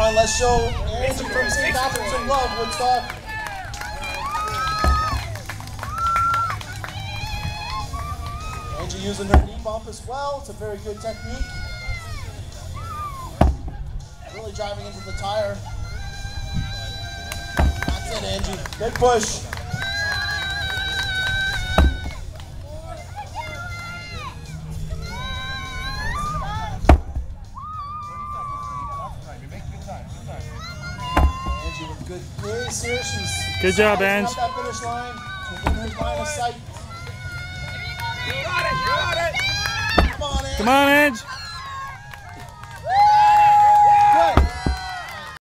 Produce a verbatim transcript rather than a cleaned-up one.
on, let's show Angie from Saint Catharines some love, Woodstock. Angie using her knee bump as well. It's a very good technique. Really driving into the tire. That's it, Angie. Good push. Angie with good pace here. She's good job, Ange. Up that finish line, within her line of sight. You got it, you got it! Come on, Ange. Come on, Ange.